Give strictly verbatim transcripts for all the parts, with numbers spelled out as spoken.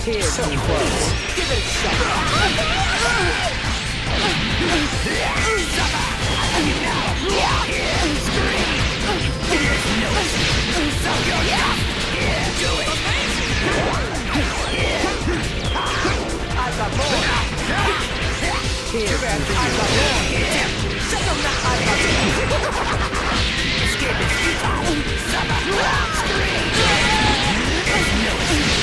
Here, so close. Give it a shot. I've got more. Here, I've got more. Shut them up. I've got more. Escape is futile. Summer. Scream. There's no escape.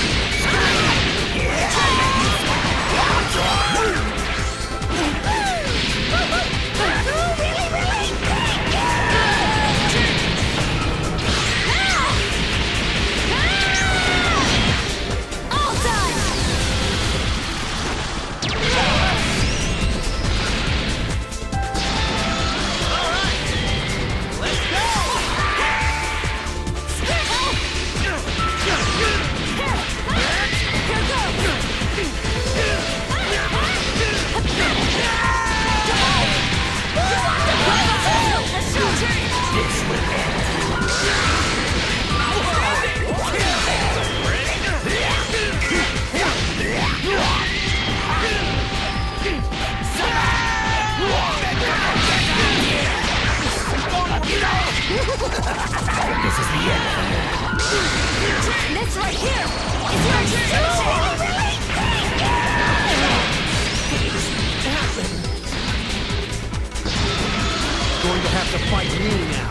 This is the end. This right here is your extinction! Going to have to fight me now.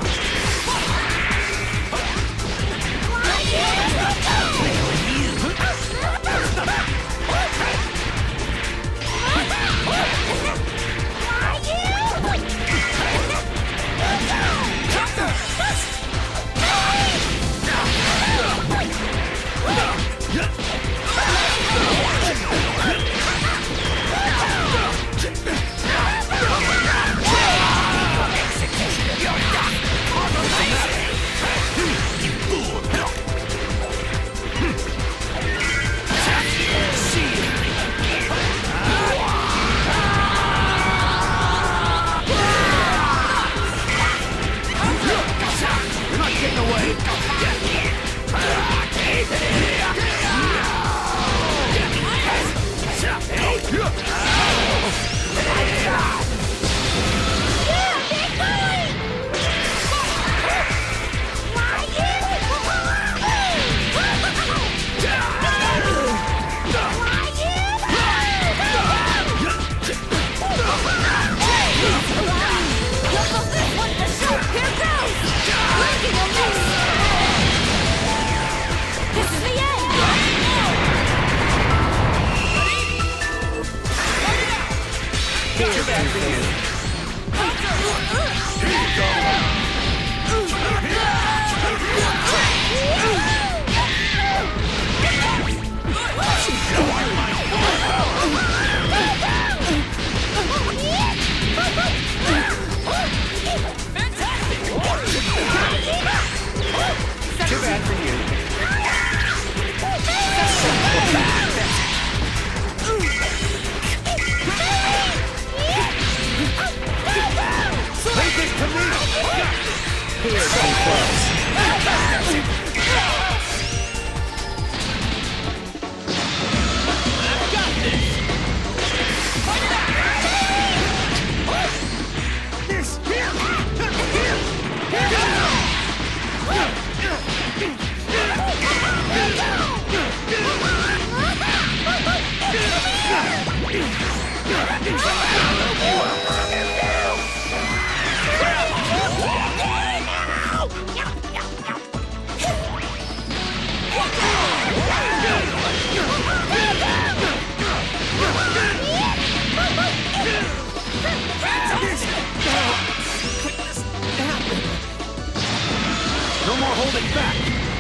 No more holding back.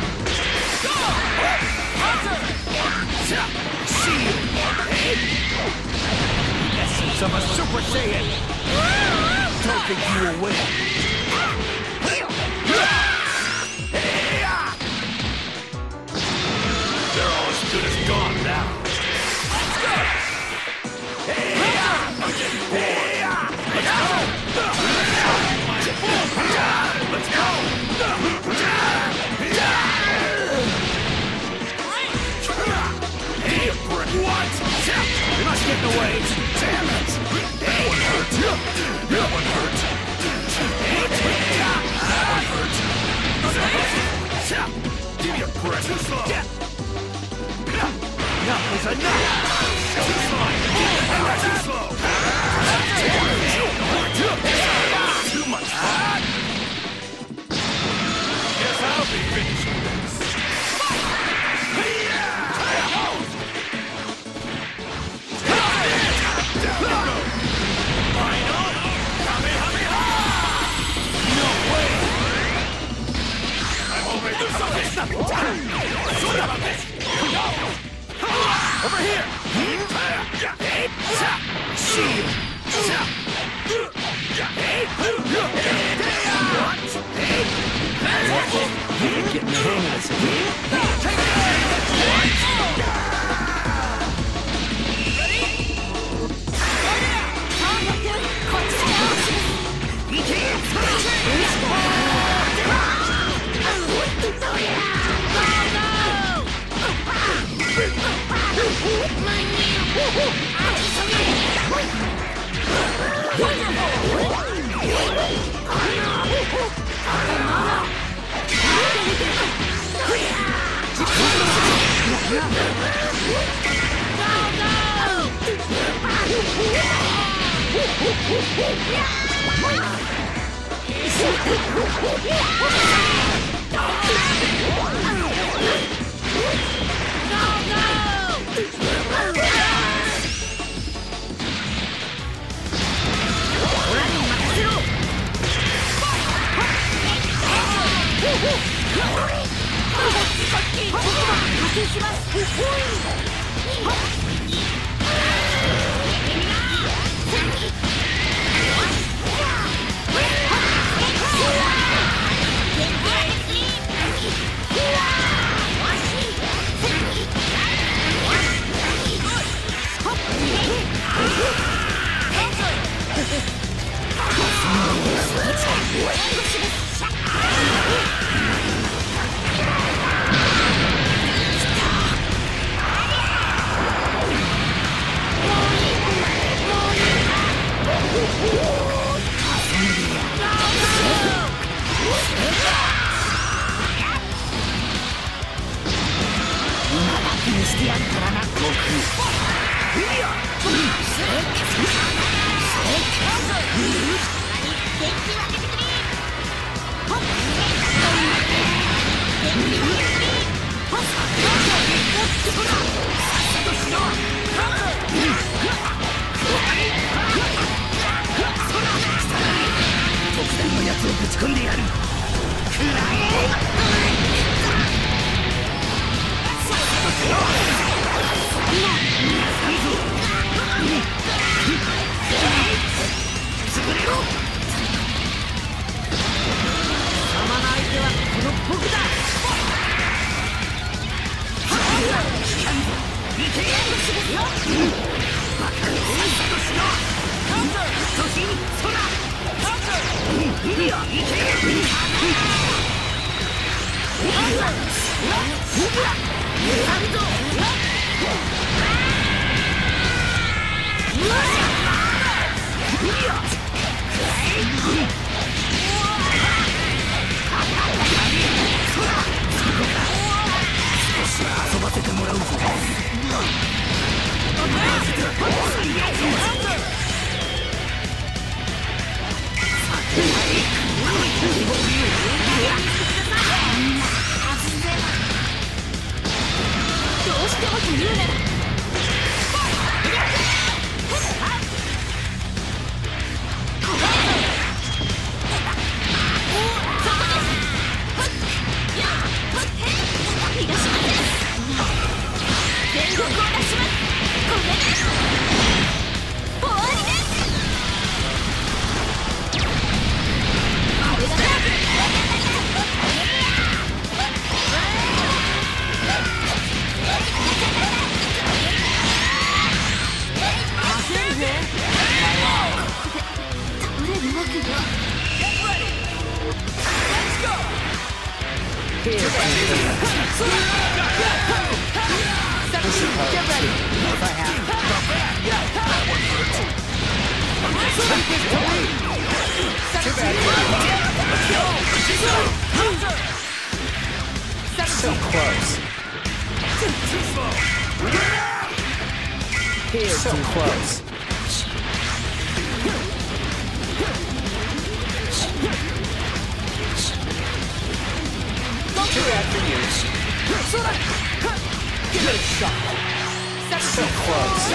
Essence of a Super Saiyan. Don't think you will win. They're all as good as gone now. Let's go! Let's go! Hey, Over here! Shield! You're getting the hang of this again. Take it! So close. Here, so close. Too bad for you. Give it a shot. So close.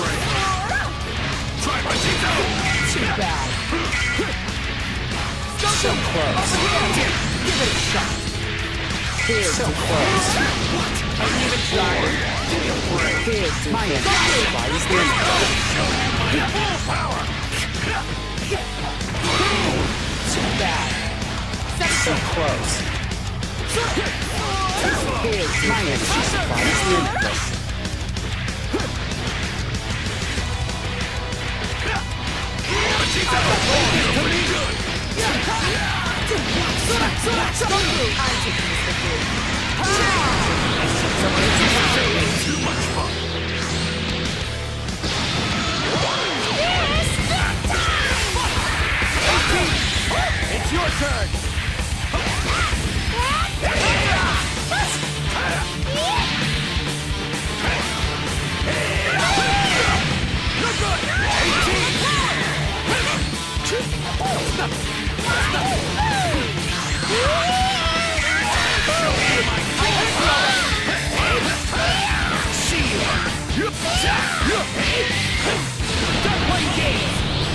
Try my teeth out! Too bad. So close. Give it a shot. Here, so close. Ain't even trying. Here, my enemy defies the enemy. Power! Too bad. So close. Here, my enemy defies the enemy. Too much fun. It's your turn. Start playing games.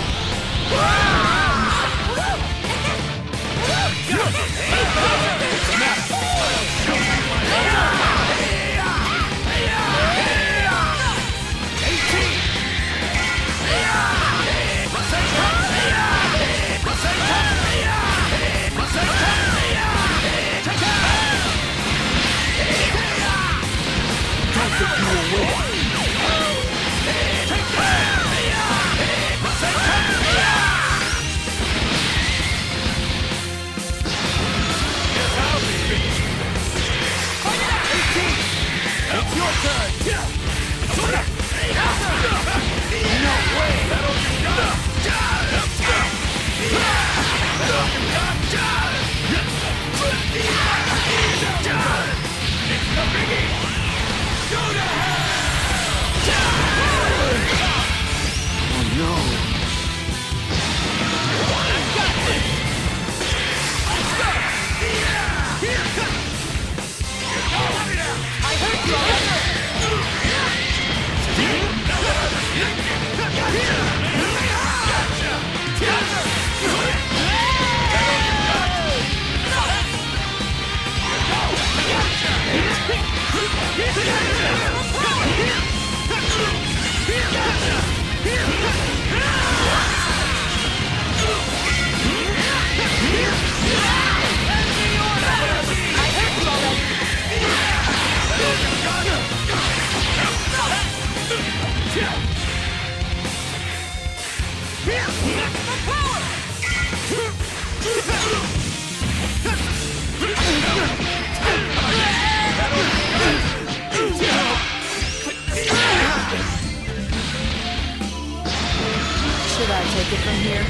Should I take it from here?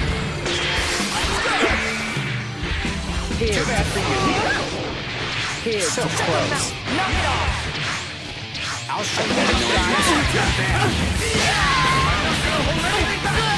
Here, Too bad for you. here, so close. Knock it off. I'll show you. Got that. I'm not gonna hold anything back.